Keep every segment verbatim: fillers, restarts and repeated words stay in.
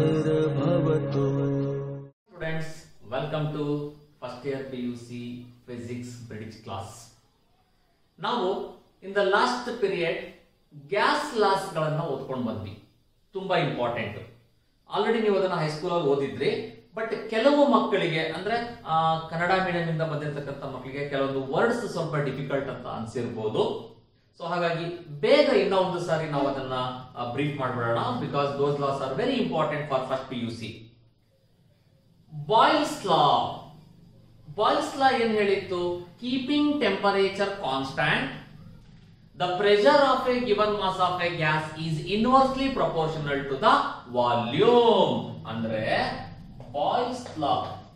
ज्ञानमयेर्भवतु। Students, welcome to first year P U C physics bridge class. ನಾವು in the last period gas laws ಗಳನ್ನ ಓದ್ಕೊಂಡು ಬಂದ್ವಿ. ತುಂಬಾ important. Already ನೀವು ಅದನ್ನ ಹೈಸ್ಕೂಲ್ ಅಲ್ಲಿ ಓದಿದ್ರಿ. ಬಟ್ ಕೆಲವು ಮಕ್ಕಳಿಗೆ ಅಂದ್ರೆ ಕನ್ನಡ ಮೀಡಿಯಂ ಇಂದ ಬಂದಿರತಕ್ಕಂತ ಮಕ್ಕಳಿಗೆ ಕೆಲವೊಂದು ವರ್ಡ್ಸ್ ಸ್ವಲ್ಪ ಡಿಫಿಕಲ್ಟ್ ಅಂತ ಅನ್ಸಿರ್ಬೋದು. ಸೊ ಹಾಗಾಗಿ ಬೇಗ ಇನ್ನೂ ಒಂದು ಸಾರಿ ನಾವು ಅದನ್ನ ಬ್ರೀಫ್ ಮಾಡ್ಬಿಡೋಣ. Because those laws are very important for first P U C. Boyle's law Boyle's law ಏನ್ ಹೇಳಿತ್ತು? Keeping temperature constant, the pressure of a given mass of a gas is inversely proportional to the volume. ಅಂದ್ರೆ Boyle's law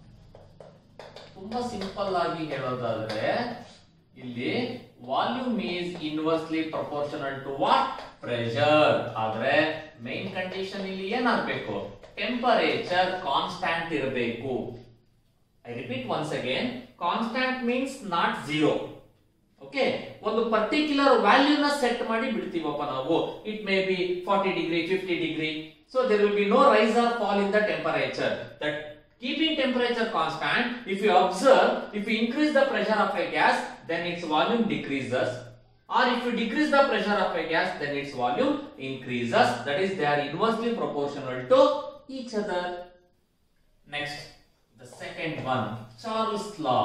ತುಂಬಾ simple ಆಗಿ ಹೇಳೋದಾದ್ರೆ ಇಲ್ಲಿ volume is inversely proportional to what? Pressure. ಆದ್ರೆ main condition ಇಲ್ಲಿ ಏನಾಗಬೇಕು? ಟೆಂಪರೇಚರ್ ಕಾನ್ಸ್ಟಂಟ್ ಇರಬೇಕು. I repeat once again, constant means not zero. Okay, ಒಂದು ಪರ್ಟಿಕ್ಯುಲರ್ ವ್ಯಾಲ್ಯೂ ನ ಸೆಟ್ ಮಾಡಿ ಬಿಡ್ತೀವಪ್ಪ ನಾವು. It may be forty degree, fifty degree. So there will be no rise or fall in the temperature. That keeping temperature constant, if you observe, if you increase the pressure of a gas, then its volume decreases, or if you decrease the pressure of a gas, then its volume increases. That is, they are inversely proportional to each other. Next, the second one, Charles law.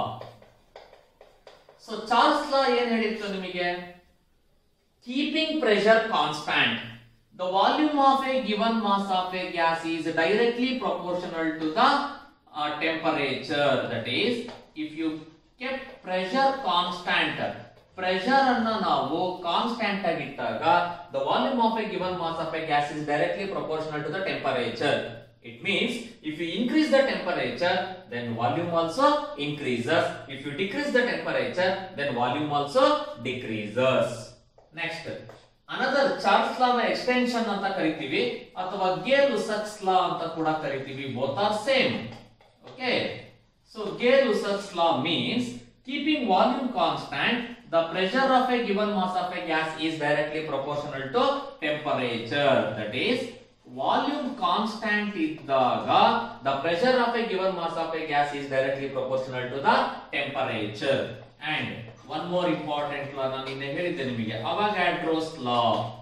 So Charles law ಏನ್ ಹೇಳಿತ್ತು ನಿಮಗೆ? Keeping pressure constant, the volume of a given mass of a gas is directly proportional to the uh, temperature. That is, if you kept pressure constant, pressure ಅನ್ನು ನಾವು constant ಆಗಿಟ್ಟಾಗ the volume of a given mass of a gas is directly proportional to the temperature. It means if you increase the temperature, then volume also increases. If you decrease the temperature, then volume also decreases. Next, another Charles law ನ extension ಅಂತ ಕರಿತೀವಿ ಅಥವಾ ಗೇ-ಲುಸಾಕ್ಸ್ ಲಾ ಅಂತ ಕೂಡ ಕರಿತೀವಿ. both are same. Okay, so ಗೇ-ಲುಸಾಕ್ಸ್ law means keeping volume constant, the pressure of a given mass of a gas is directly proportional to temperature. That is, volume constant ಇದ್ದಾಗ the pressure of a given mass of a gas is directly proportional to the temperature. And one more important law ನಾನು ನಿನ್ನೆ ಹೇಳಿದ್ದೆ ನಿಮಗೆ, ಅವಗಾಡ್ರೋಸ್ ಲಾ.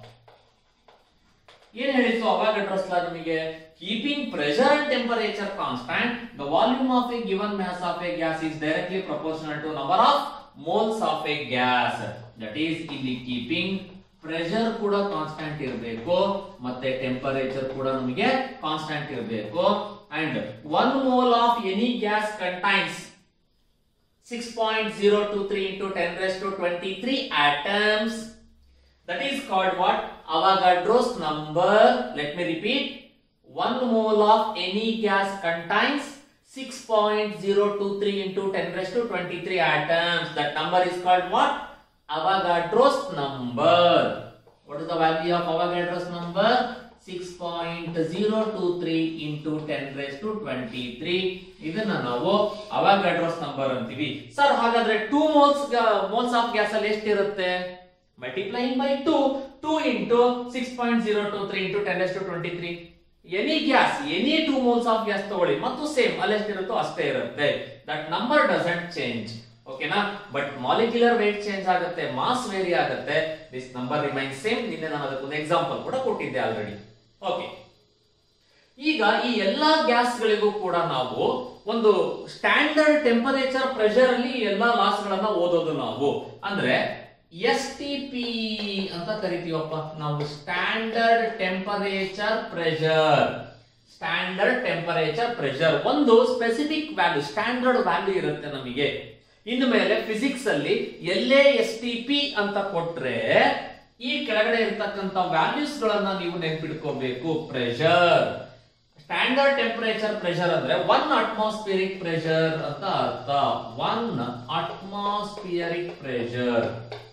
ಏನ್ ಹೇಳಿತ್ತು Avogadro's law ನಿಮಗೆ? Keeping pressure and temperature constant, the volume of a given mass of a gas is directly proportional to number of moles of a gas. That is, ಇಲ್ಲಿ keeping pressure ಕೂಡ constant ಇರಬೇಕು ಮತ್ತೆ temperature ಕೂಡ ನಮಗೆ constant ಇರಬೇಕು. And one mole of any gas contains six point zero two three into ten raised to twenty-three atoms. That is called what? Avogadro's number. Let me repeat. One mole of any gas contains six point zero two three into ten raised to twenty-three atoms. That number is called what? Avogadro's number. What is the value of Avogadro's number? six point zero two three into ten raised to twenty-three. ಇದನ್ನ ನಾವು Avogadro's number ಅಂತೀವಿ. Sir ಹಾಗಾದ್ರೆ two moles moles of gas ಅಲ್ಲಿ ಎಷ್ಟಿರುತ್ತೆ? multiplying by two, two into six point zero two three into ten raised to twenty-three. any gas, any two moles of gas ತಗೊಳ್ಳಿ ಮತ್ತು same ಅಲ್ಲಿ ಎಷ್ಟಿರುತ್ತೋ ಅಷ್ಟೇ ಇರುತ್ತೆ. that number doesn't change. ಓಕೆನಾ? But molecular weight change ಆಗುತ್ತೆ, mass vary ಆಗುತ್ತೆ. This number remains same. ನಿನ್ನೆ ನಾನು ಅದಕ್ಕೊಂದು ಎಕ್ಸಾಂಪಲ್ ಕೂಡ ಕೊಟ್ಟಿದ್ದೆ ಆಲ್ರೆಡಿ. ಓಕೆ, ಈಗ ಈ ಎಲ್ಲಾ ಗ್ಯಾಸ್ ಗಳಿಗೂ ಕೂಡ ನಾವು ಒಂದು ಸ್ಟ್ಯಾಂಡರ್ಡ್ ಟೆಂಪರೇಚರ್ ಪ್ರೆಷರ್ ಅಲ್ಲಿ ಎಲ್ಲಾ ಲಾಸ್ ಗಳನ್ನ ಓದೋದು ನಾವು. ಅಂದ್ರೆ ಎಸ್ ಟಿ ಪಿ ಅಂತ ಕರಿತೀವಪ್ಪ ನಾವು, standard temperature pressure. Standard temperature pressure ಒಂದು ಸ್ಪೆಸಿಫಿಕ್ ವ್ಯಾಲ್ಯೂ, ಸ್ಟ್ಯಾಂಡರ್ಡ್ ವ್ಯಾಲ್ಯೂ ಇರುತ್ತೆ ನಮಗೆ. ಇನ್ನು ಮೇಲೆ ಫಿಸಿಕ್ಸ್ ಅಲ್ಲಿ ಎಲ್ಲೇ ಎಸ್ ಟಿ ಪಿ ಅಂತ ಕೊಟ್ರೆ ಈ ಕೆಳಗಡೆ ಇರತಕ್ಕಂತ ವ್ಯಾಲ್ಯೂಸ್ ಗಳನ್ನ ನೀವು ನೆನ್ಪಿಟ್ಕೋಬೇಕು. ಪ್ರೆಷರ್, ಸ್ಟ್ಯಾಂಡರ್ಡ್ ಟೆಂಪರೇಚರ್ ಪ್ರೆಷರ್ ಅಂದ್ರೆ ಒನ್ ಅಟ್ಮಾಸ್ಫಿಯರಿಕ್ ಪ್ರೆಷರ್ ಅಂತ ಅರ್ಥ. One atmospheric pressure,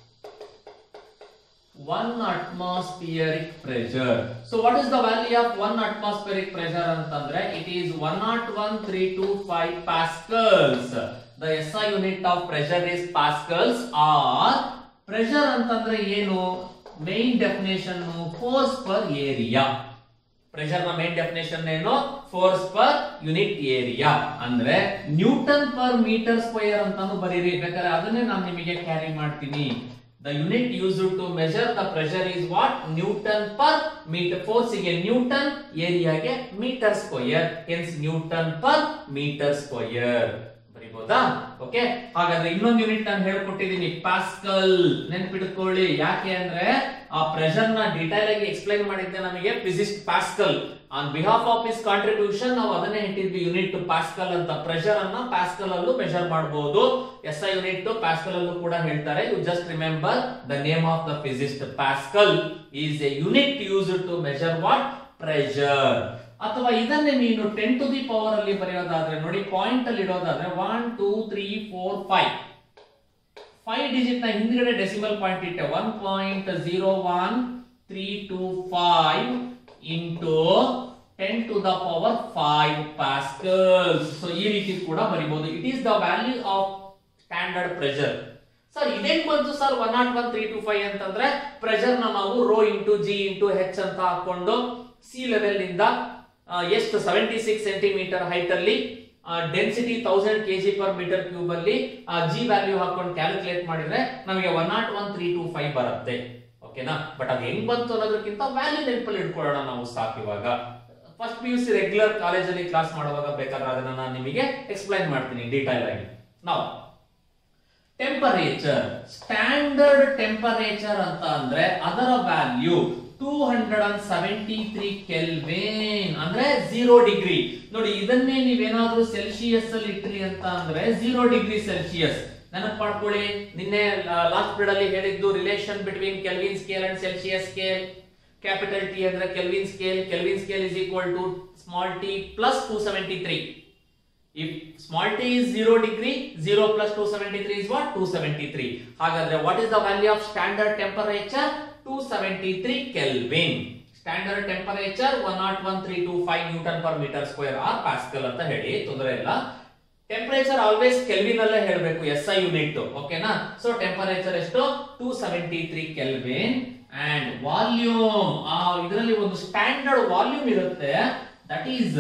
one atmospheric pressure. So what is the value of one atmospheric pressure ಅಂತಂದ್ರೆ it is one not one three two five pascals. The S I unit of pressure is pascals, or pressure ಅಂತಂದ್ರೆ ಏನು? Main definition, force per area. Pressure ನ main definition ಏನು? Force per unit area ಅಂದ್ರೆ Newton per metre square ಅಂತಾನು ಬರೀರಿ. ಬೇಕಾದ್ರೆ ಅದನ್ನೇ ನಾನು ನಿಮಗೆ ಕ್ಯಾರಿ ಮಾಡ್ತೀನಿ. The unit used to measure the pressure is what? Newton per meter. Force ಗೆ Newton, area ಗೆ meter square. Hence Newton per meter square. ಬರಿಬಹುದಾ? ಓಕೆ, ಹಾಗಾದ್ರೆ ಇನ್ನೊಂದು ಯೂನಿಟ್ ನಾನು ಹೇಳ್ಕೊಟ್ಟಿದ್ದೀನಿ, ಪ್ಯಾಸ್ಕಲ್. ನೆನ್ಪಿಟ್ಕೊಳ್ಳಿ. ಯಾಕೆ ಅಂದ್ರೆ ಆ ಪ್ರೆಷರ್ ನ ಡೀಟೇಲ್ ಆಗಿ ಎಕ್ಸ್ಪ್ಲೈನ್ ಮಾಡಿದ್ದೆ ನಮಗೆ physicist Pascal. On behalf of his contribution ನಾವು ಅದನ್ನೇ ಇಟ್ಟಿದ್ವಿ ಯೂನಿಟ್ ಪ್ಯಾಸ್ಕಲ್ ಅಂತ. ಪ್ರೆಷರ್ ಅನ್ನ ಪ್ಯಾಸ್ಕಲ್ ಅಲ್ಲೂ ಮೆಜರ್ ಮಾಡಬಹುದು. ಎಸ್ ಐ ಯೂನಿಟ್ ಪ್ಯಾಸ್ಕಲ್ ಅಲ್ಲೂ ಕೂಡ ಹೇಳ್ತಾರೆ. You just remember the name of the physicist. Pascal is a unit used to measure what? Pressure. ಅಥವಾ ಇದನ್ನೇ ನೀನು ಟೆನ್ ಟು ದಿ ಪವರ್ ಅಲ್ಲಿ ಬರೆಯೋದಾದ್ರೆ ನೋಡಿ, ಪಾಯಿಂಟ್ ಅಲ್ಲಿ ಇಡೋದಾದ್ರೆ one two three four five five digit ನ ಹಿಂದ್ಗಡೆ ಡೆಸಿಮಲ್ ಪಾಯಿಂಟ್ ಇಟ್ಟೆ. One point zero one three two five into ten to the power five pascals. So ಈ ರೀತಿ ಕೂಡ ಬರೀಬಹುದು. It is the value of standard pressure. Sir ಇದೇನ್ ಬಂತು sir one not one three two five ಅಂತಂದ್ರೆ pressure ನ ನಾವು rho into g into h ಅಂತ ಹಾಕೊಂಡು ಸಿ ಲೆವೆಲ್ ನಿಂದ ಎಷ್ಟು ಸೆವೆಂಟಿ ಸಿಕ್ಸ್ ಸೆಂಟಿಮೀಟರ್ ಹೈಟ್ ಅಲ್ಲಿ density thousand kg per metre cube ಅಲ್ಲಿ ಜಿ ವ್ಯಾಲ್ಯೂ ಹಾಕೊಂಡು ಕ್ಯಾಲ್ಕುಲೇಟ್ ಮಾಡಿದ್ರೆ ನಮಗೆ one not one three two five ಬರುತ್ತೆ. ಓಕೆನಾ? ಬಟ್ ಅದು ಹೆಂಗ್ ಬಂತು ಅನ್ನೋದಕ್ಕಿಂತ ವ್ಯಾಲ್ಯೂ ನೆನಪಲ್ಲಿ ಇಟ್ಕೊಳ್ಳೋಣ ನಾವು ಸಾಕು. ಇವಾಗ first P U C regular ಕಾಲೇಜಲ್ಲಿ ಕ್ಲಾಸ್ ಮಾಡುವಾಗ ಬೇಕಾದ್ರೆ ಅದನ್ನ ನಾನು ನಿಮಗೆ ಎಕ್ಸ್ಪ್ಲೈನ್ ಮಾಡ್ತೀನಿ ಡೀಟೈಲ್ ಆಗಿ. ನಾವು ಟೆಂಪರೇಚರ್, ಸ್ಟ್ಯಾಂಡರ್ಡ್ ಟೆಂಪರೇಚರ್ ಅಂತ ಅಂದ್ರೆ ಅದರ value two hundred seventy three Kelvin ಅಂದ್ರೆ ಝೀರೋ ಡಿಗ್ರಿ. ನೋಡಿ ಇದನ್ನೇ ನೀವೇನಾದ್ರೂ ಸೆಲ್ಸಿಯಸ್ ಅಲ್ಲಿ ಇಟ್ರಿ ಅಂತ ಅಂದ್ರೆ ಝೀರೋ ಡಿಗ್ರಿ ಸೆಲ್ಸಿಯಸ್. ನೆನಪು ಮಾಡ್ಕೊಳ್ಳಿ, ನಿನ್ನೆ ಲಾಸ್ಟ್ ಪೀರಿಯಡ್ ಅಲ್ಲಿ ಹೇಳಿದ್ದು relation between Kelvin scale and Celsius scale. Capital T ಅಂದ್ರೆ Kelvin scale. Kelvin scale is equal to small t plus two seventy three. If small t is zero degree, zero plus two seventy-three is what? two seventy-three. ಹಾಗಾದ್ರೆ what is the value of standard temperature? two seventy-three Kelvin. Standard temperature one oh one three two five Newton per meter square or Pascal ಅಂತ ಹೇಳಿ, ತೊಂದರೆ ಇಲ್ಲ. Temperature always Kelvin ಅಲ್ಲೇ ಹೇಳಬೇಕು, S I unit. ಓಕೆನಾ? So temperature ಎಷ್ಟು? Two seventy three Kelvin. And volume, ಆ ಇದರಲ್ಲಿ ಒಂದು ಸ್ಟ್ಯಾಂಡರ್ಡ್ ವಾಲ್ಯೂಮ್ ಇರುತ್ತೆ, that is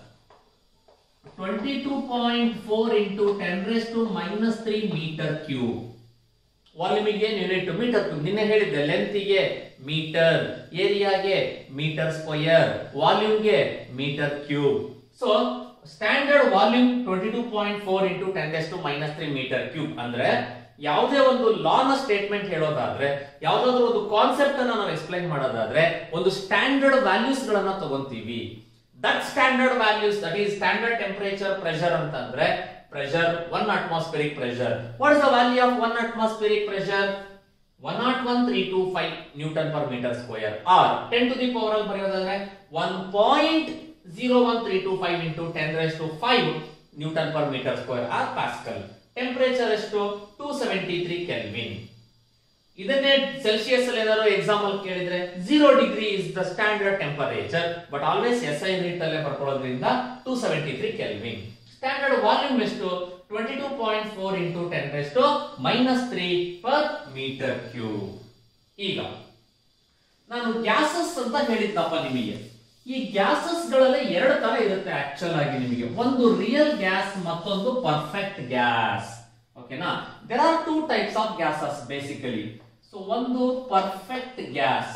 twenty-two point four into ten raised to minus three meter cube. Volume ಗೆ ಯೂನಿಟ್ ಮೀಟರ್ ಕ್ಯೂಬ್. ನಿನ್ನೆ ಹೇಳಿದ್ದೆ ಲೆಂತ್ ಗೆ ಮೀಟರ್, ಏರಿಯಾಗೆ ಮೀಟರ್ ಸ್ಕ್ವೇರ್, ವಾಲ್ಯೂಮ್ ಗೆ metre cube. So standard volume twenty two point four into ten raised to minus three meter cube. ಅಂದ್ರೆ ಯಾವುದೇ ಒಂದು ಲಾ ನ ಸ್ಟೇಟ್ಮೆಂಟ್ ಹೇಳೋದಾದ್ರೆ, ಯಾವ್ದಾದ್ರು ಒಂದು ಕಾನ್ಸೆಪ್ಟ್ ಅನ್ನ ನಾವು ಎಕ್ಸ್ಪ್ಲೈನ್ ಮಾಡೋದಾದ್ರೆ ಒಂದು ಸ್ಟ್ಯಾಂಡರ್ಡ್ ವ್ಯಾಲ್ಯೂಸ್ ಗಳನ್ನ ತಗೊಂತೀವಿ. That standard values, that is standard temperature pressure ಅಂತಂದ್ರೆ pressure one atmospheric pressure. What is the value of one atmospheric pressure? one oh one three two five Newton per meter square or ten to the power ಅಲ್ಲಿ ಬರೆಯೋದಾದ್ರೆ one point zero one three two five into ten raised to five Newton per meter square or Pascal. Temperature ಎಷ್ಟು? two seventy-three Kelvin. ಇದನ್ನೇ Celsius ಅಲ್ಲಿ ಏನಾದ್ರು example ಕೇಳಿದ್ರೆ zero degree is the standard temperature, but always S I unit ಅಲ್ಲೇ ಬರ್ಕೊಳ್ಳೋದ್ರಿಂದ two seventy three Kelvin. Standard volume ಎಷ್ಟು? Twenty two point four into ten raised minus three per metre cube. ಈಗ ನಾನು gases ಅಂತ ಹೇಳಿದ್ನಪ್ಪ ನಿಮಗೆ. ಈ gases ಗಳಲ್ಲಿ ಎರಡು ತರ ಇರುತ್ತೆ ಆಕ್ಚುಲ್ ಆಗಿ ನಿಮಗೆ. ಒಂದು ರಿಯಲ್ ಗ್ಯಾಸ್, ಮತ್ತೊಂದು ಪರ್ಫೆಕ್ಟ್ ಗ್ಯಾಸ್. ಓಕೆನಾ? There are two types of gases basically. So ಒಂದು perfect gas,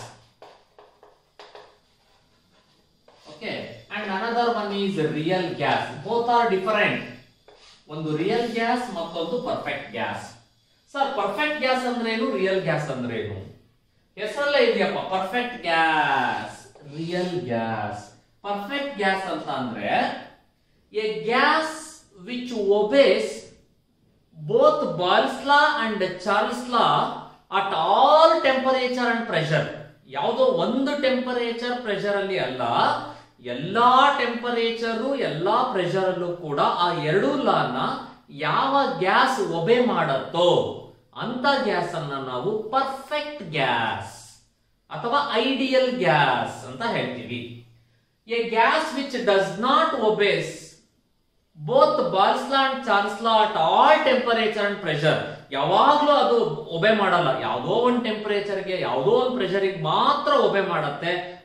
okay, and another one is real gas. Both are different. ಒಂದು ರಿಯಲ್ ಗ್ಯಾಸ್, ಮತ್ತೊಂದು perfect gas. Sir perfect gas ಅಂದ್ರೆ ಏನು, real gas ಅಂದ್ರೆ ಏನು? ಹೆಸರಲ್ಲೇ ಇದೆಯಪ್ಪ, perfect gas, real gas. Perfect gas ಅಂತ ಅಂದ್ರೆ a gas which obeys both Boyle's law and Charles law at all temperature and pressure. ಯಾವುದೋ ಒಂದು ಟೆಂಪರೇಚರ್ ಪ್ರೆಷರ್ ಅಲ್ಲಿ ಅಲ್ಲ, ಎಲ್ಲಾ ಟೆಂಪರೇಚರ್ ಎಲ್ಲಾ ಪ್ರೆಷರ್ ಅಲ್ಲೂ ಕೂಡ ಆ ಎರಡು ಲಾನ ಯಾವ ಗ್ಯಾಸ್ ಒಬೆ ಮಾಡತ್ತೋ ಅಂತ ಗ್ಯಾಸ್ ಅನ್ನ ನಾವು ಪರ್ಫೆಕ್ಟ್ ಗ್ಯಾಸ್ ಅಥವಾ ಐಡಿಯಲ್ ಗ್ಯಾಸ್ ಅಂತ ಹೇಳ್ತೀವಿ. A gas which does not obeys both Boyle's law and Charles law at all temperature and pressure, ಯಾವಾಗ್ಲೂ ಅದು ಒಬೆ ಮಾಡಲ್ಲ, ಯಾವುದೋ ಒಂದು ಟೆಂಪರೇಚರ್ಗೆ ಯಾವುದೋ ಒಂದು ಪ್ರೆಷರ್ಗೆ ಮಾತ್ರ ಒಬೆ ಮಾಡುತ್ತೆ,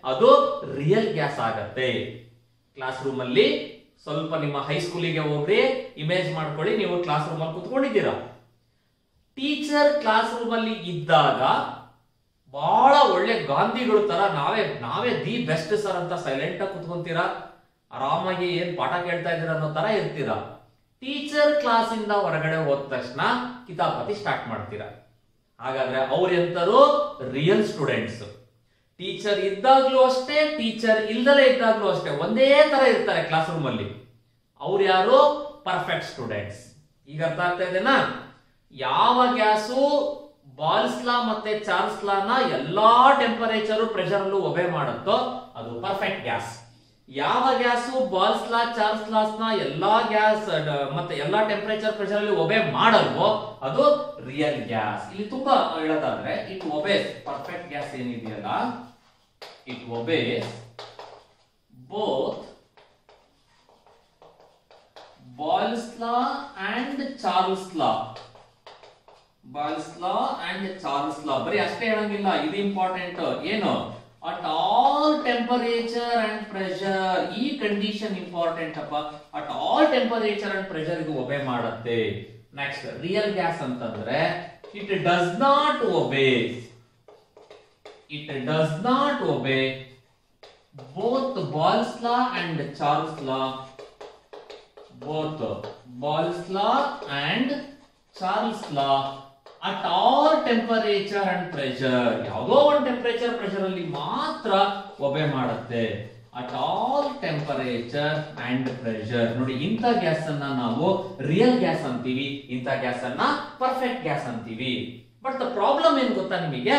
ಅದು ರಿಯಲ್ ಗ್ಯಾಸ್ ಆಗತ್ತೆ. ಕ್ಲಾಸ್ ರೂಮ್ ಅಲ್ಲಿ ಸ್ವಲ್ಪ ನಿಮ್ಮ ಹೈಸ್ಕೂಲಿಗೆ ಹೋಗ್ರಿ, ಇಮೇಜ್ ಮಾಡ್ಕೊಳ್ಳಿ, ನೀವು ಕ್ಲಾಸ್ ರೂಮ್ ಅಲ್ಲಿ ಕುತ್ಕೊಂಡಿದ್ದೀರಾ. ಟೀಚರ್ ಕ್ಲಾಸ್ ರೂಮ್ ಅಲ್ಲಿ ಇದ್ದಾಗ ಬಹಳ ಒಳ್ಳೆ ಗಾಂಧಿಗಳು ತರ ನಾವೇ ನಾವೇ ದಿ ಬೆಸ್ಟ್ ಸರ್ ಅಂತ ಸೈಲೆಂಟ್ ಆಗಿ ಕುತ್ಕೊಂತೀರಾ, ಆರಾಮಾಗಿ ಏನ್ ಪಾಠ ಕೇಳ್ತಾ ಇದ್ದೀರಾ ಅನ್ನೋ ತರ ಇರ್ತೀರಾ. ಟೀಚರ್ ಕ್ಲಾಸ್ ಇಂದ ಹೊರಗಡೆ ಹೋದ ತಕ್ಷಣ ಕಿತಾಪತಿ ಸ್ಟಾರ್ಟ್ ಮಾಡ್ತೀರಾ. ಹಾಗಾದ್ರೆ ಅವ್ರ ಎಂತರು ರಿಯಲ್ ಸ್ಟೂಡೆಂಟ್ಸ್. ಟೀಚರ್ ಇದ್ದಾಗ್ಲೂ ಅಷ್ಟೇ, ಟೀಚರ್ ಇಲ್ದಲೇ ಇದ್ದಾಗ್ಲೂ ಅಷ್ಟೇ ಒಂದೇ ತರ ಇರ್ತಾರೆ ಕ್ಲಾಸ್ ರೂಮ್ ಅಲ್ಲಿ. ಅವ್ರು ಯಾರು? Perfect students. ಈಗ ಅರ್ಥ ಆಗ್ತಾ ಇದೆನಾ? ಯಾವ ಗ್ಯಾಸು ಬಾಲ್ಸ್ ಲಾ ಮತ್ತೆ ಚಾರ್ಲ್ಸ್ ಲಾನ ಎಲ್ಲಾ ಟೆಂಪರೇಚರ್ ಪ್ರೆಷರ್ ಅಲ್ಲೂ ಒಬೆ ಮಾಡುತ್ತೋ ಅದು ಪರ್ಫೆಕ್ಟ್ ಗ್ಯಾಸ್. ಯಾವ gas Boyle's law Charles laws ನ ಎಲ್ಲಾ ಗ್ಯಾಸ್ ಮತ್ತೆ ಎಲ್ಲಾ ಟೆಂಪರೇಚರ್ ಪ್ರೆಷರ್ ಅಲ್ಲಿ ಒಬೆ ಮಾಡಲ್ವೋ ಅದು ರಿಯಲ್ ಗ್ಯಾಸ್. ಇಲ್ಲಿ ತುಂಬಾ ಹೇಳೋದಾದ್ರೆ ಇಟ್ ಒಬೇಸ್, ಪರ್ಫೆಕ್ಟ್ ಗ್ಯಾಸ್ ಏನಿದೆಯಲ್ಲ it obeys both Boyle's law and Charles law. Boyle's law and Charles law ಬರೀ ಅಷ್ಟೇ ಹೇಳಂಗಿಲ್ಲ, ಇದು ಇಂಪಾರ್ಟೆಂಟ್. ಏನು? At all temperature and pressure. ಈ ಕಂಡೀಷನ್ ಇಂಪಾರ್ಟೆಂಟ್ ಅಪ್ಪ. At all temperature and pressure ಇದು ಒಬೆ ಮಾಡುತ್ತೆ. ನೆಕ್ಸ್ಟ್ ರಿಯಲ್ ಗ್ಯಾಸ್ ಅಂತಂದ್ರೆ it does not obey, it does not obey both Boyle's law and Charles law, both Boyle's law and Charles law at all temperature and pressure. ಯಾವುದೋ ಒಂದು temperature pressure ಅಲ್ಲಿ ಮಾತ್ರ obey ಮಾಡುತ್ತೆ. At all temperature and pressure. ನೋಡಿ, ಇಂಥ gas ಅನ್ನ ನಾವು real gas ಅಂತೀವಿ, ಇಂಥ ಗ್ಯಾಸ್ ಅನ್ನ ಪರ್ಫೆಕ್ಟ್ ಗ್ಯಾಸ್ ಅಂತೀವಿ. ಬಟ್ ದ ಪ್ರಾಬ್ಲಮ್ ಏನ್ ಗೊತ್ತಾ ನಿಮಗೆ?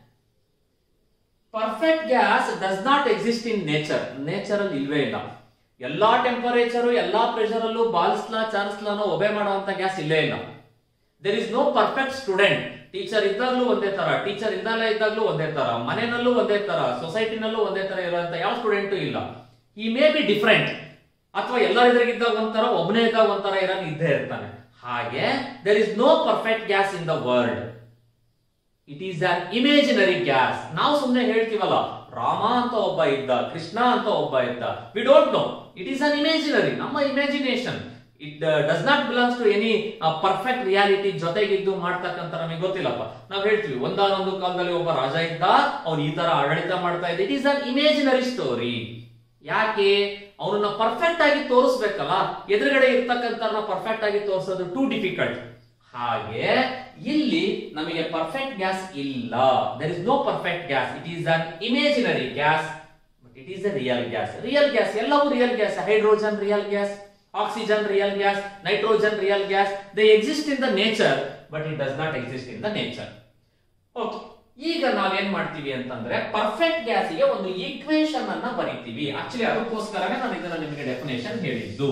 Perfect gas does not exist in nature. Nature ಅಲ್ಲಿ ಇಲ್ವೇ ಇಲ್ಲ. ಎಲ್ಲಾ ಟೆಂಪರೇಚರ್ ಎಲ್ಲಾ ಪ್ರೆಷರ್ ಅಲ್ಲೂ ಬಾಲ್ಸ್ ಲಾ ಚಾರ್ಲ್ಸ್ ಲಾನ ಒಬೆ ಮಾಡುವಂತ ಗ್ಯಾಸ್ ಇಲ್ಲೇ ಇಲ್ಲ. There is no perfect student. Teacher ಇದ್ದಾಗ್ಲೂ ಒಂದೇ ತರ, ಟೀಚರ್ ಇದ್ದಲ್ಲೇ ಇದ್ದಾಗ್ಲೂ ಒಂದೇ ತರ, ಮನೆಯಲ್ಲೂ ಒಂದೇ ತರ, ಸೊಸೈಟಿನಲ್ಲೂ ಒಂದೇ ತರ ಇರುವಂತ ಯಾವ ಸ್ಟೂಡೆಂಟು ಇಲ್ಲ. ಈ ಮೇ ಬಿ ಡಿಫರೆಂಟ್, ಅಥವಾ ಎಲ್ಲರ ಎದುರಿಗಿದ್ದಾಗ ಒಂಥರ, ಒಬ್ಬನೇ ಇದ್ದಾಗ ಒಂಥರ ಇರೋನು ಇದ್ದೇ ಇರ್ತಾನೆ. ಹಾಗೆ there is no perfect gas in the world. It is an imaginary gas. ನಾವು ಸುಮ್ಮನೆ ಹೇಳ್ತೀವಲ್ಲ, ರಾಮ ಅಂತ ಒಬ್ಬ ಇದ್ದ, ಕೃಷ್ಣ ಅಂತ ಒಬ್ಬ ಇದ್ದ. We don't know. It is an imaginary, ನಮ್ಮ imagination. It does not belongs to any perfect reality. ಜೊತೆಗಿದ್ದು ಮಾಡ್ತಕ್ಕಂತ ನಮಗೆ ಗೊತ್ತಿಲ್ಲಪ್ಪ. ನಾವು ಹೇಳ್ತೀವಿ ಒಂದಾನೊಂದು ಕಾಲದಲ್ಲಿ ಒಬ್ಬ ರಾಜ ಇದ್ದ, ಅವ್ನು ಈ ತರ ಆಡಳಿತ ಮಾಡ್ತಾ ಇದ್ದ. It is an imaginary story. ಯಾಕೆ? ಅವನನ್ನ ಪರ್ಫೆಕ್ಟ್ ಆಗಿ ತೋರಿಸ್ಬೇಕಲ್ಲ, ಎದುರುಗಡೆ ಇರ್ತಕ್ಕಂಥ ಪರ್ಫೆಕ್ಟ್ ಆಗಿ ತೋರಿಸೋದು ಟೂ ಡಿಫಿಕಲ್ಟ್. ಹಾಗೆ ಇಲ್ಲಿ ನಮಗೆ ಪರ್ಫೆಕ್ಟ್ ಗ್ಯಾಸ್ ಇಲ್ಲ. There is no perfect gas. It is an imaginary gas, but it is a real gas. Real gas ಎಲ್ಲವೂ real gas. Hydrogen real gas, oxygen real gas, nitrogen real gas. They exist in the nature, but it does not exist in the nature. Okay, ಈಗ ನಾವೇನ್ ಮಾಡ್ತೀವಿ ಅಂತಂದ್ರೆ perfect ಗ್ಯಾಸ್ಗೆ ಒಂದು equation ಅನ್ನ ಬರೀತೀವಿ. Actually ಅದಕ್ಕೋಸ್ಕರನೇ ನಾನು ಇದನ್ನ ನಿಮಗೆ ಡೆಫಿನೇಷನ್ ಹೇಳಿದ್ದು.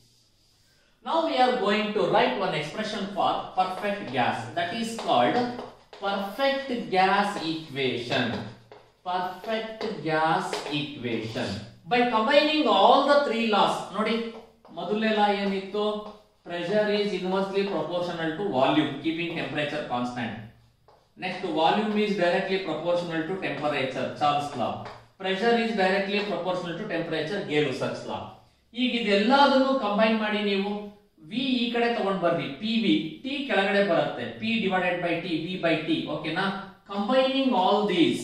Now we are going to write one expression for perfect gas, that is called perfect gas equation. Perfect gas equation. By combining all the three laws. ನೋಡಿ, ಮೊದಲನೇ ಲಾ ಏನಿತ್ತು? Pressure is inversely proportional to volume, keeping temperature constant. Next, volume is directly proportional to temperature, Charles law. Pressure is directly proportional to temperature, Gay-Lussac's law. ಈಗ ಇದೆಲ್ಲದನ್ನು combine ಮಾಡಿ ನೀವು V ಈ ಕಡೆ ತಗೊಂಡ್ ಬರ್ರಿ, ಪಿ ವಿ, ಟಿ ಕೆಳಗಡೆ ಬರುತ್ತೆ, P divided by T, V by T. ಓಕೆನಾ? Combining all these,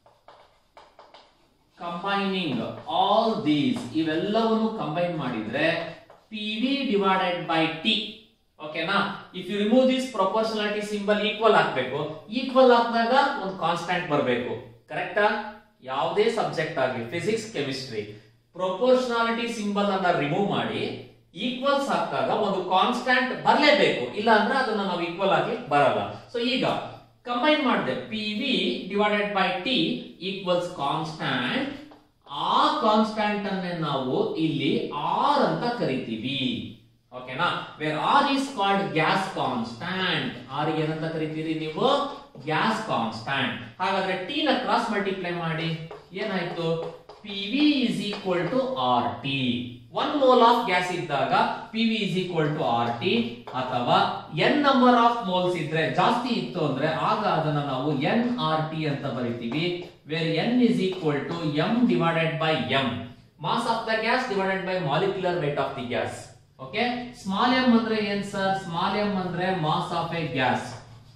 combining all these ಇವೆಲ್ಲವನ್ನು ಕಂಬೈನ್ ಮಾಡಿದ್ರೆ P V divided by T. ಓಕೆನಾ? If you remove this proportionality symbol equal ಹಾಕ್ಬೇಕು. ಈಕ್ವಲ್ ಹಾಕಿದಾಗ ಒಂದು ಕಾನ್ಸ್ಟೆಂಟ್ ಬರಬೇಕು. ಕರೆಕ್ಟಾ? ಯಾವುದೇ ಸಬ್ಜೆಕ್ಟ್ ಆಗಲಿ, ಫಿಸಿಕ್ಸ್, ಕೆಮಿಸ್ಟ್ರಿ, ಪ್ರೊಪೋರ್ಷನಾಲಿಟಿ ಸಿಂಬಲ್ ಅನ್ನ ರಿಮೂವ್ ಮಾಡಿ ಈಕ್ವಲ್ಸ್ ಹಾಕಿದಾಗ ಒಂದು ಕಾನ್ಸ್ಟೆಂಟ್ ಬರಲೇಬೇಕು. ಇಲ್ಲ ಅಂದ್ರೆ ಅದನ್ನ ನಾವು ಈಕ್ವಲ್ ಆಗಿ ಬರಲ್ಲ. ಸೊ ಈಗ ಕಂಬೈನ್ ಮಾಡಿದೆ, P V divided by T equals constant. ಆ ಕಾನ್ಸ್ಟೆಂಟ್ ಅನ್ನೇ ನಾವು ಇಲ್ಲಿ ಆರ್ ಅಂತ ಕರಿತೀವಿ. ಓಕೆನಾ? Where R is called gas constant. R ಏನಂತ ಕರಿತೀರಿ ನೀವು? Gas constant. ಹಾಗಾದ್ರೆ ಟಿ ನ ಕ್ರಾಸ್ ಮಲ್ಟಿಪ್ಲೈ ಮಾಡಿ ಏನಾಯ್ತು? P V is equal to R T. One mole of gas ಇದ್ದಾಗ P V is equal to R T, ಅಥವಾ ಎನ್ ನಂಬರ್ ಆಫ್ ಮೋಲ್ಸ್ ಇದ್ರೆ ಜಾಸ್ತಿ ಇತ್ತು ಅಂದ್ರೆ ಆಗ ಅದನ್ನ ನಾವು ಎನ್ ಆರ್ ಟಿ ಅಂತ ಬರಿತೀವಿ, where N is equal to M divided by M, mass of the gas divided by molecular weight of the gas. Okay, small M ಅಂದ್ರೆ ಏನ್ ಸರ್? ಸ್ಮಾಲ್ ಎಂ ಅಂದ್ರೆ mass of a gas.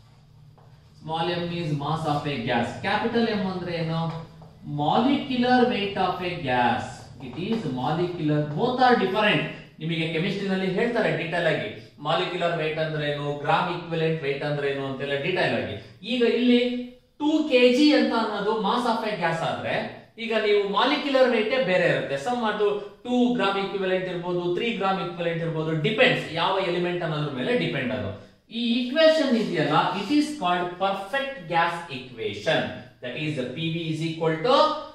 Small M is mass of a gas. Capital M ಅಂದ್ರೆ ಏನು? Molecular weight of a gas. It is molecular. Both are different. ನಿಮಗೆ chemistry ನಲ್ಲಿ ಹೇಳ್ತಾರೆ detail ಆಗಿ molecular wait ಅಂದ್ರೆ ಏನು, gram equivalent wait ಅಂದ್ರೆ ಏನು ಅಂತೆಲ್ಲ ಡೀಟೇಲ್ ಆಗಿ. ಈಗ ಇಲ್ಲಿ ಟೂ ಕೆಜಿ ಅಂತ ಅನ್ನೋದು ಮಾಸ್ ಆಫ್ ಎ ಗ್ಯಾಸ್ ಆದ್ರೆ, ಈಗ ನೀವು ಮಾಲಿಕ್ಯುಲರ್ ವೇಟ್ ಬೇರೆ ಇರುತ್ತೆ. ಸಮ್ ಅದು ಟೂ ಗ್ರಾಮ್ ಈಕ್ವಿವೆಲೆಂಟ್ ಇರ್ಬೋದು, ತ್ರೀ ಗ್ರಾಮ್ ಈಕ್ವಿವೆಲೆಂಟ್ ಇರ್ಬೋದು, ಡಿಪೆಂಡ್ಸ್ ಯಾವ ಎಲಿಮೆಂಟ್ ಅನ್ನೋದ್ರ ಮೇಲೆ ಡಿಪೆಂಡ್ ಅದು. ಈ ಈಕ್ವೇಶನ್ ಇದೆಯಲ್ಲ, it is called perfect gas equation. That is P V is equal to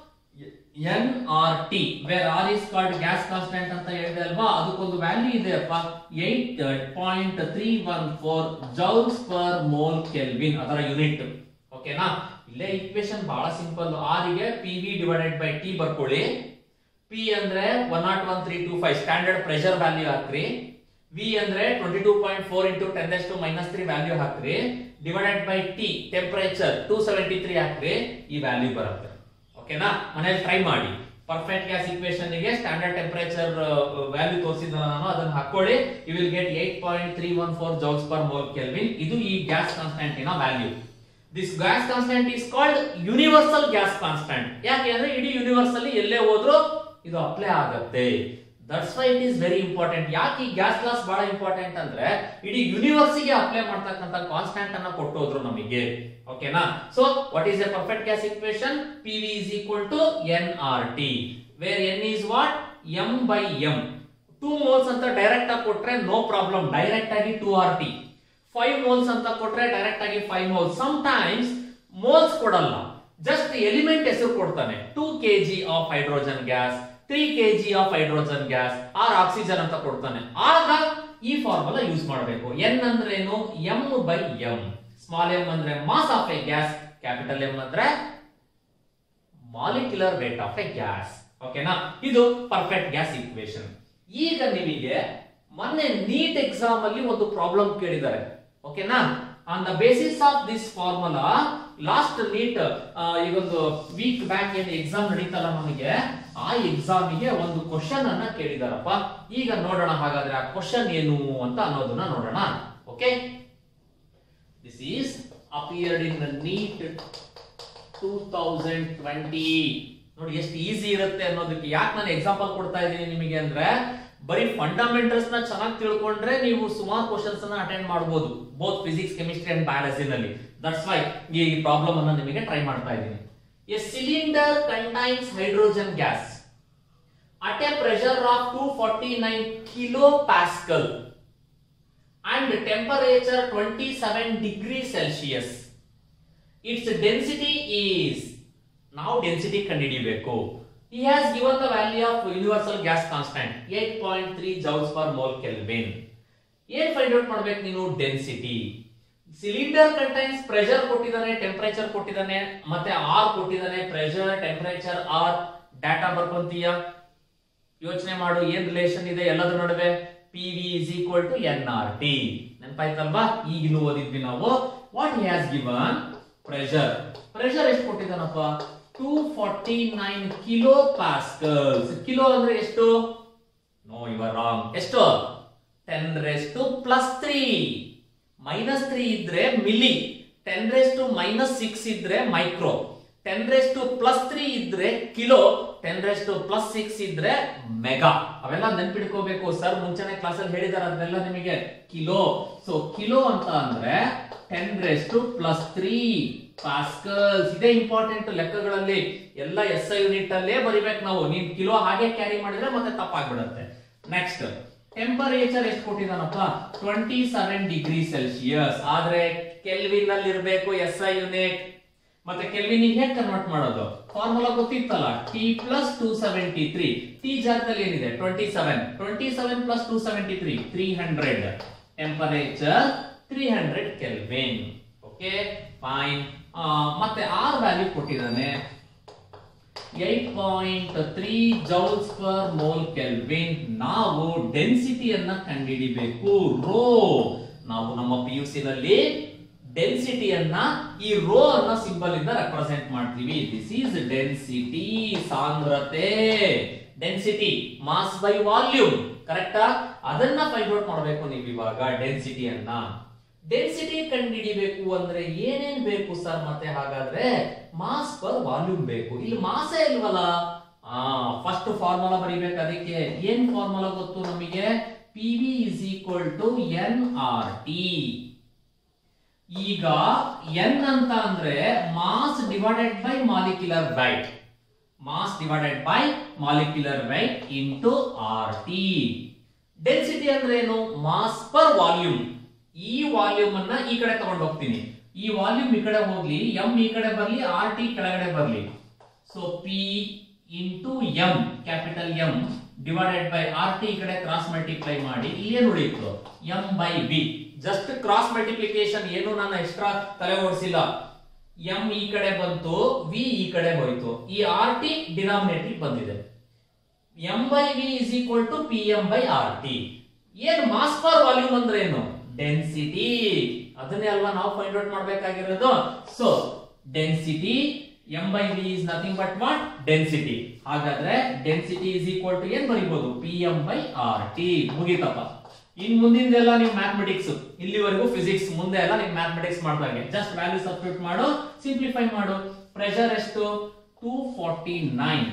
N R T, where R is called gas constant ಅಂತ ಹೇಳಿದೆ ಅಲ್ವಾ, ಅದಕ್ಕೊಂದು ವ್ಯಾಲ್ಯೂ ಇದೆಯಪ್ಪ, eight point three one four joules per mole kelvin, ಅದರ unit. ಓಕೆನಾ? ಇಲ್ಲೇ equation ಬಹಳ simple. R ಗೆ P V divided by T ಬರ್ಕೊಳ್ಳಿ. ಪಿ ಅಂದ್ರೆ one not one three two five standard pressure value ಹಾಕ್ರಿ. ವಿ ಅಂದ್ರೆ twenty two point four into ten raise to minus three value ಹಾಕ್ರಿ, divided by T temperature two seventy three ಹಾಕ್ರಿ, ಈ value ಬರುತ್ತೆ. ಓಕೆನಾ? ಮನೇಲಿ ಟ್ರೈ ಮಾಡಿ. ಪರ್ಫೆಕ್ಟ್ ಗ್ಯಾಸ್ ಈಕ್ವೇಶನ್ ಗೆ ಸ್ಟ್ಯಾಂಡರ್ಡ್ ಟೆಂಪರೇಚರ್ ವ್ಯಾಲ್ಯೂ ತೋರಿಸಿದ ನಾನು, ಅದನ್ನ ಹಾಕೊಳ್ಳಿ. You will get eight point three one four joules per mole kelvin. ಇದು ಈ ಗ್ಯಾಸ್ ಕಾನ್ಸ್ಟೆಂಟಿನ value. This gas constant is called universal gas constant. ಯಾಕೆ ಅಂದ್ರೆ ಇಡೀ ಯೂನಿವರ್ಸ್ ಅಲ್ಲಿ ಎಲ್ಲೇ ಹೋದ್ರೂ ಇದು ಅಪ್ಲೈ ಆಗುತ್ತೆ. That's why it is very important. ಯಾಕೆ ಈ ಗ್ಯಾಸ್ ಲಾಸ್ ಬಹಳ ಇಂಪಾರ್ಟೆಂಟ್ ಅಂದ್ರೆ ಇಡೀ ಯೂನಿವರ್ಸ್ ಗೆ ಅಪ್ಲೈ ಮಾಡ್ತಕ್ಕಂತ ಕಾನ್ಸ್ಟೆಂಟ್ ಅನ್ನ ಕೊಟ್ಟೋದ್ರು ನಮಗೆ. ಓಕೆನಾ? So what is a perfect gas equation? P V is equal to N R T, where N is what? M by M. Two moles ಅಂತ ಡೈರೆಕ್ಟ್ ಆಗಿ ಕೊಟ್ರೆ ನೋ ಪ್ರಾಬ್ಲಮ್, ಡೈರೆಕ್ಟ್ ಆಗಿ two R T. Five moles ಅಂತ ಕೊಟ್ರೆ direct ಆಗಿ five moles. Sometimes moles ಕೊಡಲ್ಲ, just element ಹೆಸರು ಕೊಡ್ತಾನೆ. Two KG of hydrogen gas, three KG of hydrogen gas or oxygen ಅಂತ ಕೊಡ್ತಾನೆ. ಆಗ ಈ ಫಾರ್ಮುಲಾ ಯೂಸ್ ಮಾಡಬೇಕು. ಎನ್ ಅಂದ್ರೆ ಏನು? M by M. Small M ಅಂದ್ರೆ mass of a gas, capital M ಅಂದ್ರೆ molecular weight of a gas. ಓಕೆನಾ? ಇದು ಪರ್ಫೆಕ್ಟ್ ಗ್ಯಾಸ್ ಈಕ್ವೇಶನ್. ಈಗ ನಿಮಗೆ ಮೊನ್ನೆ ನೀಟ್ ಎಕ್ಸಾಮ್ ಅಲ್ಲಿ ಒಂದು ಪ್ರಾಬ್ಲಮ್ ಕೇಳಿದ್ದಾರೆ. ಓಕೆನಾ? On the basis of this formula last NEET ಈಗೊಂದು ವೀಕ್ ಬ್ಯಾಕ್ ಏನು ಎಕ್ಸಾಮ್ ನಡೀತಲ್ಲ ನಮಗೆ, ಆ ಎಕ್ಸಾಮಿಗೆ ಒಂದು ಕ್ವಶನ್ ಅನ್ನ ಕೇಳಿದಾರಪ್ಪ. ಈಗ ನೋಡೋಣ ಹಾಗಾದ್ರೆ ಆ ಕ್ವಶನ್ ಏನು ಅಂತ ಅನ್ನೋದನ್ನ ನೋಡೋಣ. Okay, this is appeared in NEET two thousand twenty. ನೋಡಿ ಎಷ್ಟು ಈಸಿ ಇರುತ್ತೆ ಅನ್ನೋದಕ್ಕೆ ಯಾಕೆ ನಾನು ಎಕ್ಸಾಂಪಲ್ ಕೊಡ್ತಾ ಇದ್ದೀನಿ ನಿಮಗೆ ಅಂದ್ರೆ, ಬರೀ ಫಂಡಮೆಂಟಲ್ಸ್ ನ ಚೆನ್ನಾಗಿ ತಿಳ್ಕೊಂಡ್ರೆ ನೀವು ಸುಮಾರು ಕ್ವಶನ್ಸ್ ಅನ್ನ ಅಟೆಂಡ್ ಮಾಡಬಹುದು, both physics, chemistry and biology ನಲ್ಲಿ. ದಟ್ಸ್ ವೈ ಈ ಪ್ರಾಬ್ಲಮ್ ಅನ್ನ ನಿಮಗೆ ಟ್ರೈ ಮಾಡ್ತಾ ಇದ್ದೀನಿ. A cylinder contains hydrogen gas at a pressure of two forty-nine kilopascal and temperature twenty-seven degrees Celsius. Its density is, now density ಕಂಡುಹಿಡಿಯಬೇಕು. He has given the value of universal gas constant eight point three joules per mole Kelvin. ಏನ್ find out ಮಾಡಬೇಕು ನೀನು? Density. Cylinder contains pressure ಕೊಟ್ಟಿದ್ದಾನೆ, temperature ಕೊಟ್ಟಿದ್ದಾನೆ, ಮತ್ತೆ R ಕೊಟ್ಟಿದ್ದಾನೆ. Pressure, temperature, R data ಬರ್ಕೊಂತೀಯ. ಯೋಚನೆ ಮಾಡು ಏನ್ ರಿಲೇಷನ್ ಇದೆ ಎಲ್ಲದರ ನಡುವೆ. P V is equal to N R T. ನೆನಪಾಯ್ತಲ್ವಾ? ಈಗಿನ ಓದಿದ್ವಿ ನಾವು. What he has given? Pressure. Pressure ಎಷ್ಟು ಕೊಟ್ಟಿದ್ದಾನಪ್ಪ? Two forty nine kilo pascals. Kilo ಅಂದ್ರೆ ಎಷ್ಟು? No, you are wrong. ಎಷ್ಟು? Ten raise to plus three. Minus three ಇದ್ರೆ milli, ten raise to minus six ಇದ್ರೆ micro, ten raise to plus three ಇದ್ರೆ kilo, ten raise to plus six ಇದ್ರೆ mega. ಅವೆಲ್ಲ ನೆನ್ಪಿಡ್ಕೋಬೇಕು. Sir ಮುಂಚೆನೆ class ಅಲ್ಲಿ ಹೇಳಿದಾರೆ ಅದನ್ನೆಲ್ಲ ನಿಮಗೆ. ಕಿಲೋ, ಸೊ ಕಿಲೋ ಅಂತ ಅಂದ್ರೆ ten raise to plus three pascals. ಇದೇ ಇಂಪಾರ್ಟೆಂಟ್ ಲೆಕ್ಕಗಳಲ್ಲಿ. ಎಲ್ಲ ಎಸ್ ಐ ಯೂನಿಟ್ ಅಲ್ಲೇ ಬರಿಬೇಕು ನಾವು. ನೀನ್ ಕಿಲೋ ಹಾಗೆ ಕ್ಯಾರಿ ಮಾಡಿದ್ರೆ ಮತ್ತೆ ತಪ್ಪಾಗ್ಬಿಡುತ್ತೆ. ನೆಕ್ಸ್ಟ್, ಟೆಂಪರೇಚರ್ ಎಷ್ಟು ಕೊಟ್ಟಿದ್ದಾನಪ್ಪ? Twenty seven degree Celsius. ಆದ್ರೆ ಕೆಲ್ವಿನ್ ಅಲ್ಲಿ ಇರಬೇಕು ಎಸ್ ಐ ಯೂನಿಟ್. ಮತ್ತೆ ಕೆಲ್ವಿನ್ ಹೇಗೆ ಕನ್ವರ್ಟ್ ಮಾಡೋದು? ಫಾರ್ಮುಲಾ ಗೊತ್ತಿತ್ತಲ್ಲ, T plus two seventy three. T ಜಾಗದಲ್ಲಿ ಏನಿದೆ? Twenty seven. Twenty seven plus two seventy three, three hundred. Temperature three hundred kelvin. Okay, fine. ಮತ್ತೆ ಆರ್ ವ್ಯಾಲ್ಯೂ ಕೊಟ್ಟಿದ್ದಾನೆ eight point three joules per mole kelvin. ನಾವು ಡೆನ್ಸಿಟಿಯನ್ನ ಕಂಡುಹಿಡಿಬೇಕು. Rho ನಾವು ನಮ್ಮ P U C ನಲ್ಲಿ ಡೆನ್ಸಿಟಿಯನ್ನ ಈ ರೋ ಅನ್ನ ಸಿಂಬಲ್ ಇಂದ ರೆಪ್ರೆಸೆಂಟ್ ಮಾಡ್ತೀವಿ. ದಿಸ್ ಈಸ್ ಡೆನ್ಸಿಟಿ, ಸಾಂದ್ರತೆ. ಡೆನ್ಸಿಟಿ ಮಾಸ್ ಬೈ ವಾಲ್ಯೂಮ್, ಕರೆಕ್ಟಾ? ಅದನ್ನ ಫೈಂಡ್ ಔಟ್ ಮಾಡಬೇಕು ನೀವು ಇವಾಗ ಡೆನ್ಸಿಟಿಯನ್ನ. ಡೆನ್ಸಿಟಿ ಕಂಡುಹಿಡಿಬೇಕು ಅಂದ್ರೆ ಏನೇನ್ ಬೇಕು ಸರ್? ಮತ್ತೆ ಹಾಗಾದ್ರೆ ಮಾಸ್ ಪರ್ ವಾಲ್ಯೂಮ್ ಬೇಕು. ಇಲ್ಲಿ ಮಾಸೇ ಇಲ್ವಲ್ಲ. ಆ ಫಸ್ಟ್ ಫಾರ್ಮುಲಾ ಬರೀಬೇಕು. ಅದಕ್ಕೆ ಏನ್ ಫಾರ್ಮುಲಾ ಗೊತ್ತು ನಮಗೆ? P V is equal to N R T. ಈಗ ಎನ್ ಅಂತ ಅಂದ್ರೆ mass divided by molecular weight. Mass divided by molecular weight into R T. Density ಅಂದ್ರೆ ಏನು? Mass per volume. ಈ ವಾಲ್ಯೂಮ್ ಅನ್ನ ಈ ಕಡೆ ತಗೊಂಡು ಹೋಗ್ತೀನಿ. ಈ ವಾಲ್ಯೂಮ್ ಈ ಕಡೆ ಹೋಗ್ಲಿ, ಎಂ ಈ ಕಡೆ ಬರ್ಲಿ, ಆರ್ ಟಿ ಕೆಳಗಡೆ ಬರ್ಲಿ. So P into M, capital M divided by R T ಈ ಕಡೆ ಕ್ರಾಸ್ ಮಲ್ಟಿಪ್ಲೈ ಮಾಡಿ ಇಲ್ಲೇನು ಉಳಿಯಿತು? M by B. Just cross multiplication, ಏನು ನಾನು ಎಕ್ಸ್ಟ್ರಾ ತಲೆ ಓಡಿಸಿಲ್ಲ. ಎಂ ಈ ಕಡೆ ಬಂತು, ವಿ ಈ ಕಡೆ ಹೋಯ್ತು. ಈ ಆರ್ ಟಿ ಡಿನಾಮಿನೇಟರ್ ಬಂದಿದೆ. M by V is equal to P M by R T. ಏನು ಮಾಸ್ ಪರ್ ವಾಲ್ಯೂಮ್ ಅಂದ್ರೆ ಏನು? ಡೆನ್ಸಿಟಿ. ಅದನ್ನೇ ಅಲ್ವಾ ನಾವು ಫೈಂಡ್ ಔಟ್ ಮಾಡಬೇಕಾಗಿರೋದು. So density M by V is nothing but what? Density. ಹಾಗಾದ್ರೆ ಡೆನ್ಸಿಟಿ ಇಸ್ ಈಕ್ವಲ್ ಟು ಏನ್ ಬರೀಬಹುದು? P M by R T. ಮುಗಿತಪ್ಪ. ಇನ್ ಮುಂದಿಂದೆಲ್ಲ ನೀವು ಮ್ಯಾಥಮೆಟಿಕ್ಸ್, ಇಲ್ಲಿವರೆಗೂ ಫಿಸಿಕ್ಸ್, ಮುಂದೆ ಎಲ್ಲ ನೀವು ಮ್ಯಾಥಮೆಟಿಕ್ಸ್ ಮಾಡಿದಾಗೆ ಜಸ್ಟ್ ವ್ಯಾಲ್ಯೂ ಸಬ್ಸ್ಟಿಟ್ಯೂಟ್ ಮಾಡು, ಸಿಂಪ್ಲಿಫೈ ಮಾಡು. ಪ್ರೆಷರ್ ಎಷ್ಟು? Two forty nine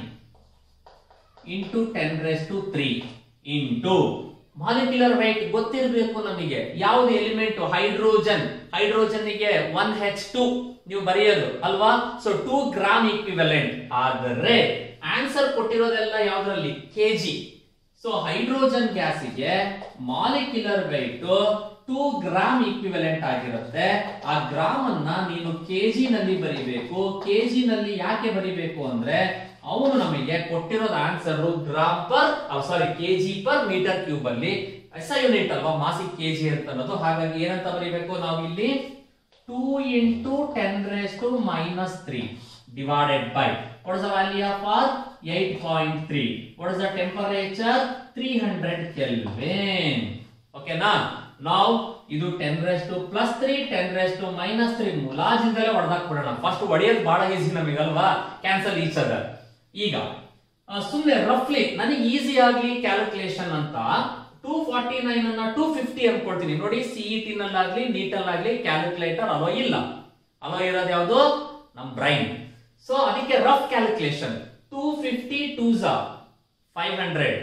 into ten raise to three into molecular weight ಗೊತ್ತಿರಬೇಕು ನಮಗೆ. ಯಾವ್ದು ಎಲಿಮೆಂಟ್? ಹೈಡ್ರೋಜನ್. ಹೈಡ್ರೋಜನ್ ಗೆ ಒನ್ ಹೆಚ್ ಟು ನೀವು ಬರೆಯೋದು ಅಲ್ವಾ? So two gram equivalent. ಆದರೆ ಆನ್ಸರ್ ಕೊಟ್ಟಿರೋದೆಲ್ಲ ಯಾವ್ದ್ರಲ್ಲಿ? ಕೆಜಿ. ಸೊ ಹೈಡ್ರೋಜನ್ ಗ್ಯಾಸಿಗೆ molecular weight two gram equivalent ಆಗಿರುತ್ತೆ. ಆ ಗ್ರಾಮ್ ಅನ್ನ ನೀನು ಕೆಜಿ ನಲ್ಲಿ ಬರಿಬೇಕು. ಕೆಜಿ ನಲ್ಲಿ ಯಾಕೆ ಬರಿಬೇಕು ಅಂದ್ರೆ ಅವನು ನಮಗೆ ಕೊಟ್ಟಿರೋದು answer gram per sorry KG per metre cube ಅಲ್ಲಿ. ಎಸ್ ಐ ಯೂನಿಟ್ ಅಲ್ವಾ, ಮಾಸಿಕ್ ಕೆಜಿ ಅಂತ ಅನ್ನೋದು. ಹಾಗಾಗಿ ಏನಂತ ಬರೀಬೇಕು ನಾವು ಇಲ್ಲಿ? Two into ten raise to minus three divided by what is the value of R? eight point three. What is the temperature? three hundred Kelvin. Okay na? Now ಇದು ten raised to plus three, ten raised to minus three ಮುಲಾಜಿಂದಲೇ ಹೊಡೆದಾಕ್ ಬಿಡೋಣ. First ಹೊಡೆಯೋದು ಬಹಳ easy ನಮಗಲ್ವಾ? Cancel each other. ಈಗ ಸುಮ್ಮನೆ ರಫ್ಲಿ ನನಗೆ ಈಸಿ ಆಗಲಿ ಕ್ಯಾಲ್ಕುಲೇಷನ್ ಅಂತ ಟೂ ಫಾರ್ಟಿ ನೈನ್ ಅನ್ನ ಟೂ ಫಿಫ್ಟಿ ಅನ್ಕೊಳ್ತೀನಿ. ನೋಡಿ, ಸಿಇಟಿ ನಲ್ಲಾಗ್ಲಿ ನೀಟ್ ಅಲ್ಲಾಗ್ಲಿ ಕ್ಯಾಲ್ಕುಲೇಟರ್ ಅಲೋ ಇಲ್ಲ. ಅಲೋ ಇರೋದು ಯಾವುದು? ನಮ್ ಬ್ರೈನ್. ಸೊ ಅದಕ್ಕೆ rough calculation two fifty two ಝಾ ಫೈವ್ ಹಂಡ್ರೆಡ್,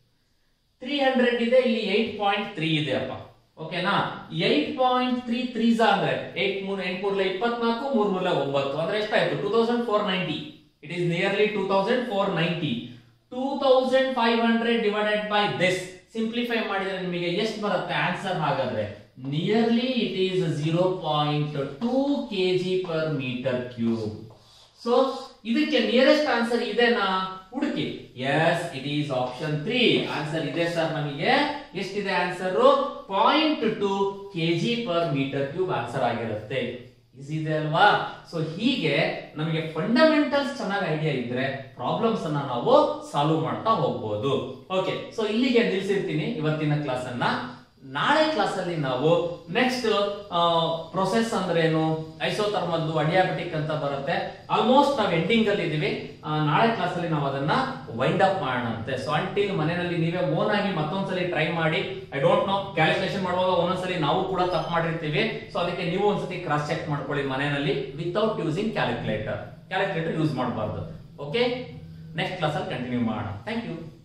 ತ್ರೀ ಹಂಡ್ರೆಡ್ ಇದೆ, ಇಲ್ಲಿ ಏಟ್ ಪಾಯಿಂಟ್ ತ್ರೀ ಇದೆ ಅಪ್ಪ. ಓಕೆನಾ? ಏಟ್ ಪಾಯಿಂಟ್ ತ್ರೀ ತ್ರೀ ಝಾ ಅಂದ್ರೆ ಏಟ್ ಮೂರ್ ಎಂಟ್ ಮೂರ್ಲೆ ಇಪ್ಪತ್ನಾಲ್ಕು, ಮೂರ್ ಮೂರ್ಲೆ ಒಂಬತ್ತು ಅಂದ್ರೆ ಎಷ್ಟಾಯ್ತು? Two thousand four ninety. It is nearly two thousand four ninety. Two thousand five hundred divided by this simplify ಮಾಡಿದ್ರೆ ನಿಮಗೆ ಎಷ್ಟು ಬರುತ್ತೆ ಆನ್ಸರ್? ಹಾಗಾದ್ರೆ nearly it is zero point two KG per metre cube. So ಇದಕ್ಕೆ nearest answer ಇದೆನಾ? ಹುಡುಕಿ. Yes, it is option three. Answer ಇದೆ sir. ನಮಗೆ ಎಷ್ಟಿದೆ answer? Point two KG per metre cube answer ಆಗಿರುತ್ತೆ. ಈಸಿ ಇದೆ ಅಲ್ವಾ? ಸೊ ಹೀಗೆ ನಮಗೆ ಫಂಡಮೆಂಟಲ್ಸ್ ಚೆನ್ನಾಗಿ ಐಡಿಯಾ ಇದ್ರೆ ಪ್ರಾಬ್ಲಮ್ಸ್ ಅನ್ನ ನಾವು ಸಾಲ್ವ್ ಮಾಡ್ತಾ ಹೋಗ್ಬೋದು. ಓಕೆ, ಸೊ ಇಲ್ಲಿಗೆ ನಿಲ್ಸಿರ್ತೀನಿ ಇವತ್ತಿನ ಕ್ಲಾಸ್ ಅನ್ನ. ನಾಳೆ ಕ್ಲಾಸ್ ಅಲ್ಲಿ ನಾವು ನೆಕ್ಸ್ಟ್ ಪ್ರೊಸೆಸ್ ಅಂದ್ರೇನು, ಐಸೋಥರ್ಮಲ್, ಅಡಿಯಾಬೆಟಿಕ್ ಅಂತ ಬರುತ್ತೆ. ಆಲ್ಮೋಸ್ಟ್ ನಾವು ಎಂಡಿಂಗ್ ಅಲ್ಲಿ ಇದೀವಿ. ನಾಳೆ ಕ್ಲಾಸ್ ಅಲ್ಲಿ ನಾವು ಅದನ್ನ ವೈಂಡ್ ಅಪ್ ಮಾಡೋಣಂತೆ. ಸೊ ಅಂಟಿಲ್ ಮನೆಯಲ್ಲಿ ನೀವೇ ಓನ್ ಆಗಿ ಮತ್ತೊಂದ್ಸಲಿ ಟ್ರೈ ಮಾಡಿ. ಐ ಡೋಂಟ್ ನೋ, ಕ್ಯಾಲ್ಕುಲೇಷನ್ ಮಾಡುವಾಗ ಒಂದೊಂದ್ಸಲಿ ನಾವು ಕೂಡ ತಪ್ಪು ಮಾಡಿರ್ತೀವಿ. ಸೊ ಅದಕ್ಕೆ ನೀವು ಒಂದ್ಸತಿ ಕ್ರಾಸ್ ಚೆಕ್ ಮಾಡ್ಕೊಳ್ಳಿ ಮನೆಯಲ್ಲಿ without using calculator. Calculator use ಮಾಡಬಾರ್ದು. ಓಕೆ, ನೆಕ್ಸ್ಟ್ ಕ್ಲಾಸ್ ಅಲ್ಲಿ ಕಂಟಿನ್ಯೂ ಮಾಡೋಣ. Thank you.